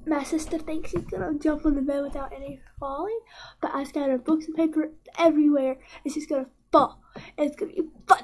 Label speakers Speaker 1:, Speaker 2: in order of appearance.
Speaker 1: My sister thinks she's gonna jump on the bed without any falling, but I scattered books and paper everywhere, and she's gonna fall. And it's gonna be fun.